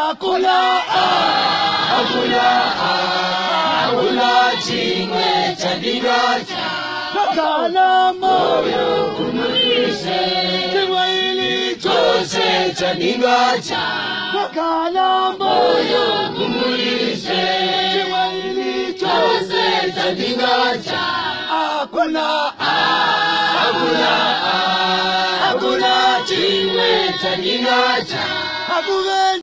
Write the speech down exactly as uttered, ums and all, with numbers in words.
hakuna hakuna hakuna chimwe cha digacha kana moyo umulishe kimwili chose cha digacha kana moyo umulishe kimwili chose cha digacha hakuna hakuna hakuna chimwe cha digacha hakuna